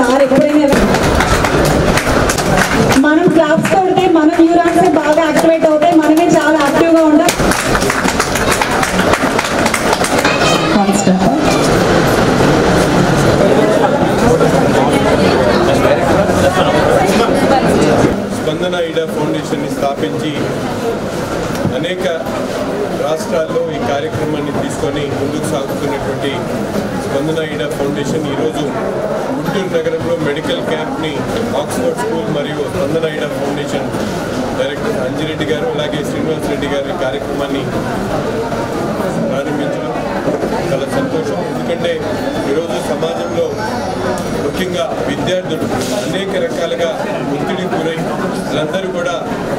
Sir ఎప్పుడైనా మనం claps కొడితే మన న్యూరాన్స్ బాగా యాక్టివేట్ అవుతాయి, మనమే చాలా యాక్టివ్గా ఉంటాం. స్పందన ఐడా ఫౌండేషన్ని స్థాపించి అనేక రాష్ట్రాల్లో ఈ కార్యక్రమాన్ని తీసుకొని ముందుకు సాగుతున్నటువంటి స్పందన ఐడా ఫౌండేషన్ ఈరోజు గుంటూరు నగరంలో మెడికల్ క్యాంప్ని ఆక్స్ఫర్డ్ స్కూల్ మరియు స్పందన ఐడా ఫౌండేషన్ డైరెక్టర్ అంజిరెడ్డి గారు అలాగే శ్రీనివాస్ రెడ్డి గారు ఈ కార్యక్రమాన్ని ప్రారంభించడం చాలా సంతోషం. ఎందుకంటే ఈరోజు సమాజంలో ముఖ్యంగా విద్యార్థులు అనేక రకాలుగా ఒత్తిడికి గురై వాళ్ళందరూ కూడా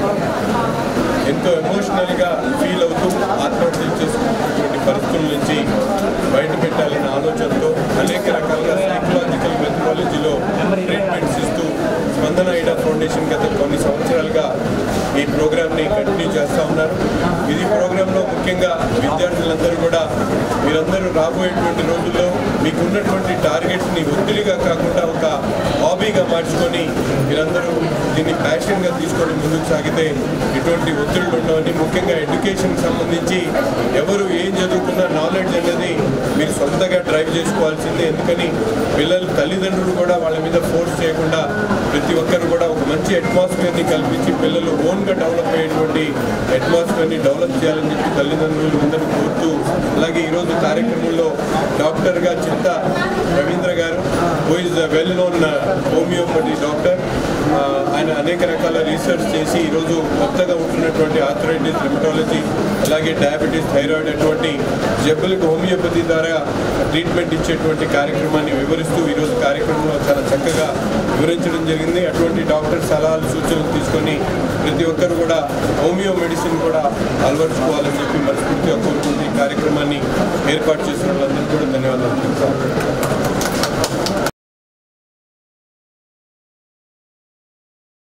ఎంతో ఎమోషనల్గా ఫీల్ అవుతూ ఆత్మహత్యలు చేసుకున్నటువంటి పరిస్థితుల నుంచి బయట పెట్టాలనే ఆలోచనతో అనేక రకాలుగా సైకలాజికల్ మెథడాలజీలో ట్రీట్మెంట్స్ ఇస్తూ స్పందన ఐడా ఫౌండేషన్ గత కొన్ని సంవత్సరాలుగా ఈ ప్రోగ్రామ్ని కంటిన్యూ చేస్తూ ఉన్నారు. ఇది ప్రోగ్రాంలో ముఖ్యంగా విద్యార్థులందరూ కూడా మీరందరూ రాబోయేటువంటి రోజుల్లో మీకున్నటువంటి టార్గెట్స్ని ఒత్తిడిగా కాకుండా ఒక హాబీగా మార్చుకొని మీరందరూ దీన్ని ప్యాషన్గా తీసుకొని ముందుకు సాగితే ఇటువంటి ఒత్తిడులు ఉండవని, ముఖ్యంగా ఎడ్యుకేషన్కి సంబంధించి ఎవరు ఏం చదువుకున్నా నాలెడ్జ్ అనేది మీరు సొంతగా డ్రైవ్ చేసుకోవాల్సిందే. ఎందుకని పిల్లలు తల్లిదండ్రులు కూడా వాళ్ళ మీద ఫోర్స్ చేయకుండా ప్రతి ఒక్కరు కూడా ఒక మంచి అట్మాస్ఫియర్ని కల్పించి పిల్లలు ఓన్గా డెవలప్ అయ్యేటువంటి అట్మాస్ఫియర్ని డెవలప్ చేయాలని చెప్పి తల్లిదండ్రులు అందరూ కోరుతూ, అలాగే ఈరోజు కార్యక్రమంలో డాక్టర్గా చింత రవీంద్ర గారు, who is well known homeopathy doctor, ఆయన అనేక రకాల రీసెర్చ్ చేసి ఈరోజు కొత్తగా ఉంటున్నటువంటి ఆర్థరైటిస్, రిమటాలజీ, అలాగే డయాబెటీస్, థైరాయిడ్ అటువంటి జబ్బులకు హోమియోపతి ద్వారా ట్రీట్మెంట్ ఇచ్చేటువంటి కార్యక్రమాన్ని వివరిస్తూ ఈరోజు కార్యక్రమంలో చాలా చక్కగా వివరించడం జరిగింది. అటువంటి డాక్టర్ సలహాలు సూచనలు తీసుకొని ప్రతి ఒక్కరు కూడా హోమియో మెడిసిన్ కూడా అలవర్చుకోవాలని చెప్పి మనస్ఫూర్తిగా కోరుకుంటూ ఈ కార్యక్రమాన్ని ఏర్పాటు చేసిన వాళ్ళందరికీ కూడా ధన్యవాదాలు.